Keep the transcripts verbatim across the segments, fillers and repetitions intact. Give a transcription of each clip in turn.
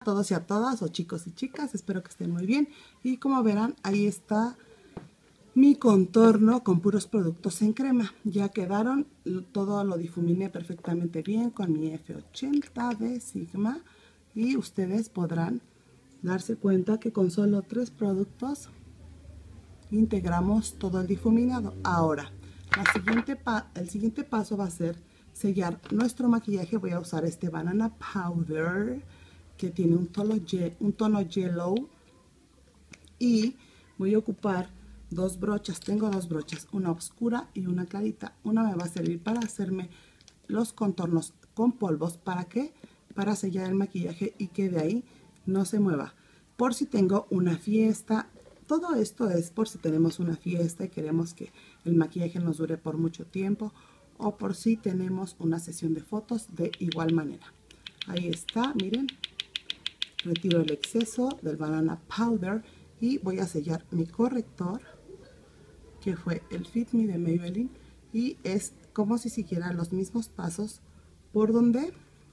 A todos y a todas, o chicos y chicas, espero que estén muy bien. Y como verán, ahí está mi contorno con puros productos en crema. Ya quedaron, todo lo difuminé perfectamente bien con mi F ochenta de Sigma. Y ustedes podrán darse cuenta que con solo tres productos integramos todo el difuminado. Ahora, la siguiente pa el siguiente paso va a ser sellar nuestro maquillaje. Voy a usar este Banana Powder que tiene un tono, un tono yellow, y voy a ocupar dos brochas. Tengo dos brochas, una oscura y una clarita. Una me va a servir para hacerme los contornos con polvos. ¿Para qué? Para sellar el maquillaje y que de ahí no se mueva. Por si tengo una fiesta. Todo esto es por si tenemos una fiesta y queremos que el maquillaje nos dure por mucho tiempo, o por si tenemos una sesión de fotos de igual manera. Ahí está, miren. Retiro el exceso del Banana Powder y voy a sellar mi corrector, que fue el Fit Me de Maybelline, y es como si siguiera los mismos pasos por donde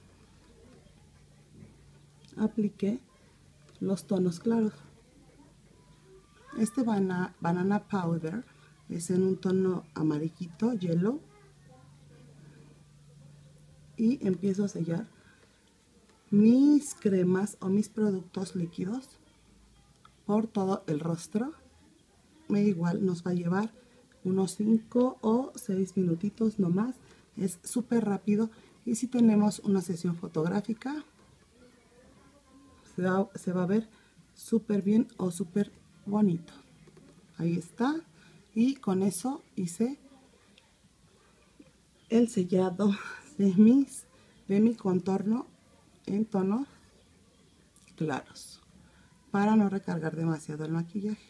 apliqué los tonos claros. Este banana, banana Powder es en un tono amarillito, yellow, y empiezo a sellar mis cremas o mis productos líquidos por todo el rostro. Me igual nos va a llevar unos cinco o seis minutitos no más. Es súper rápido, y si tenemos una sesión fotográfica se va, se va a ver súper bien o súper bonito. Ahí está, y con eso hice el sellado de mis de mi contorno en tonos claros para no recargar demasiado el maquillaje.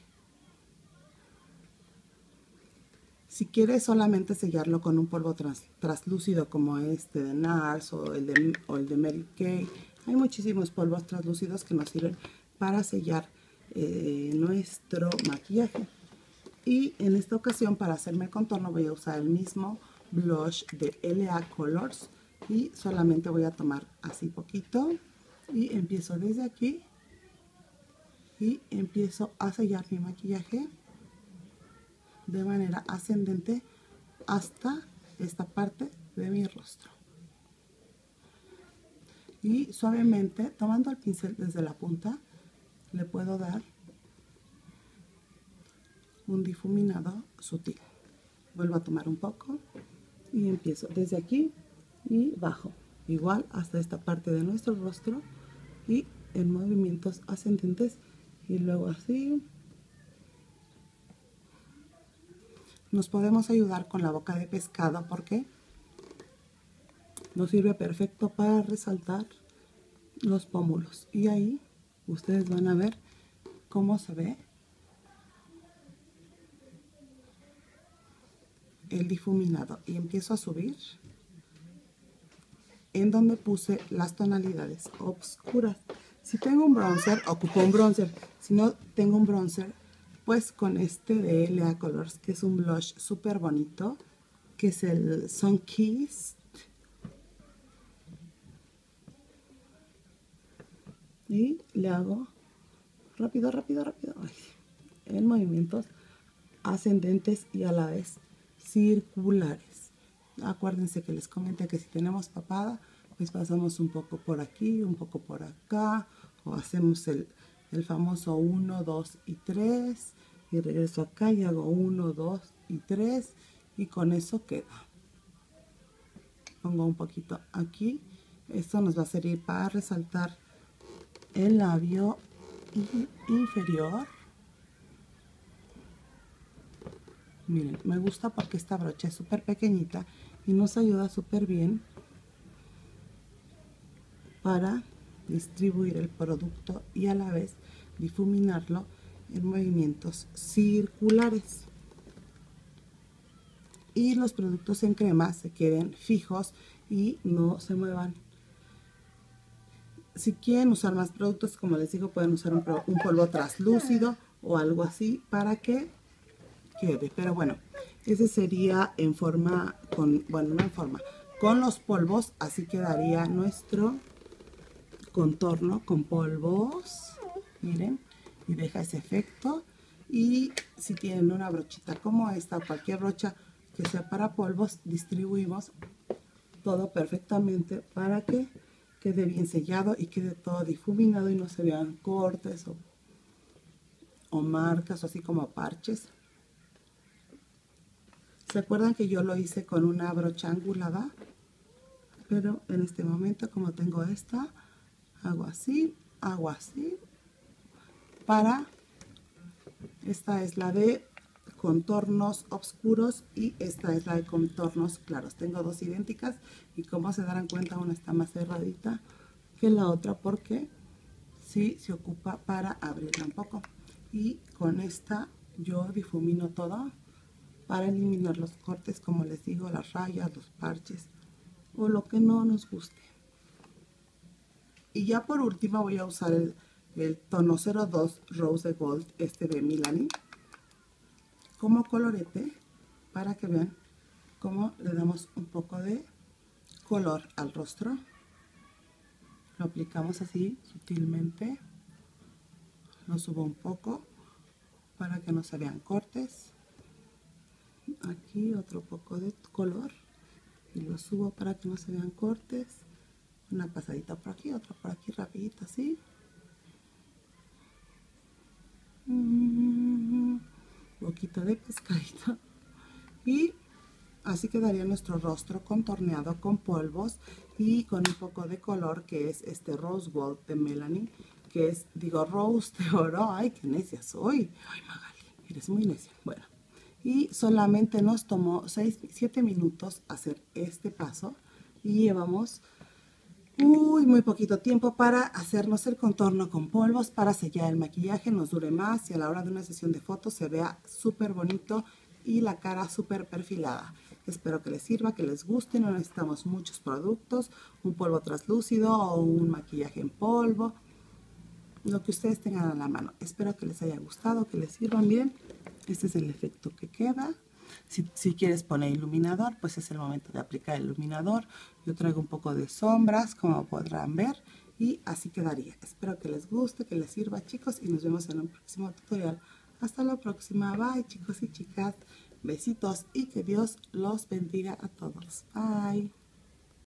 Si quieres solamente sellarlo con un polvo trans, translúcido como este de NARS o el de, o el de Mary Kay, hay muchísimos polvos translúcidos que nos sirven para sellar eh, nuestro maquillaje. Y en esta ocasión, para hacerme el contorno, voy a usar el mismo blush de L A Colors, y solamente voy a tomar así poquito y empiezo desde aquí y empiezo a sellar mi maquillaje de manera ascendente hasta esta parte de mi rostro, y suavemente, tomando el pincel desde la punta, le puedo dar un difuminado sutil. Vuelvo a tomar un poco y empiezo desde aquí y bajo igual hasta esta parte de nuestro rostro, y en movimientos ascendentes, y luego así. Nos podemos ayudar con la boca de pescado porque nos sirve perfecto para resaltar los pómulos, y ahí ustedes van a ver cómo se ve el difuminado. Y empiezo a subir en donde puse las tonalidades oscuras. Si tengo un bronzer, ocupo un bronzer. Si no tengo un bronzer, pues con este de L A Colors, que es un blush súper bonito, que es el Sunkissed. Y le hago rápido, rápido, rápido, ay, en movimientos ascendentes y a la vez circulares. Acuérdense que les comenté que si tenemos papada, pues pasamos un poco por aquí, un poco por acá, o hacemos el, el famoso uno, dos y tres, y regreso acá y hago uno, dos y tres, y con eso queda. Pongo un poquito aquí. Esto nos va a servir para resaltar el labio inferior. Miren, me gusta porque esta brocha es súper pequeñita y nos ayuda súper bien para distribuir el producto y a la vez difuminarlo en movimientos circulares. Y los productos en crema se queden fijos y no se muevan. Si quieren usar más productos, como les digo, pueden usar un, un polvo translúcido o algo así para que quede. Pero bueno, ese sería en forma, con, bueno, no en forma, con los polvos, así quedaría nuestro contorno con polvos, miren, y deja ese efecto. Y si tienen una brochita como esta o cualquier brocha que sea para polvos, distribuimos todo perfectamente para que quede bien sellado y quede todo difuminado y no se vean cortes o, o marcas o así como parches. ¿Se acuerdan que yo lo hice con una brocha angulada? Pero en este momento, como tengo esta, hago así, hago así. Para, esta es la de contornos oscuros y esta es la de contornos claros. Tengo dos idénticas y como se darán cuenta, una está más cerradita que la otra porque sí se ocupa para abrirla un poco. Y con esta yo difumino todo para eliminar los cortes, como les digo, las rayas, los parches o lo que no nos guste. Y ya por último voy a usar el, el tono cero dos Rose Gold, este de Milani, como colorete para que vean cómo le damos un poco de color al rostro. Lo aplicamos así sutilmente, lo subo un poco para que no se vean cortes. Aquí otro poco de color y lo subo para que no se vean cortes. Una pasadita por aquí, otra por aquí, rapidito así. Un poquito de pescadito. Y así quedaría nuestro rostro contorneado con polvos y con un poco de color que es este Rose Gold de Melanie, que es, digo, Rose de oro. Ay, qué necia soy. Ay, Magali, eres muy necia. Bueno, y solamente nos tomó seis, siete minutos hacer este paso y llevamos Uy, muy poquito tiempo para hacernos el contorno con polvos, para sellar el maquillaje, nos dure más y a la hora de una sesión de fotos se vea súper bonito y la cara súper perfilada. Espero que les sirva, que les guste, no necesitamos muchos productos, un polvo translúcido o un maquillaje en polvo, lo que ustedes tengan a la mano. Espero que les haya gustado, que les sirvan bien. Este es el efecto que queda. Si, si quieres poner iluminador, pues es el momento de aplicar el iluminador. Yo traigo un poco de sombras, como podrán ver, y así quedaría. Espero que les guste, que les sirva, chicos, y nos vemos en un próximo tutorial. Hasta la próxima. Bye, chicos y chicas. Besitos y que Dios los bendiga a todos. Bye.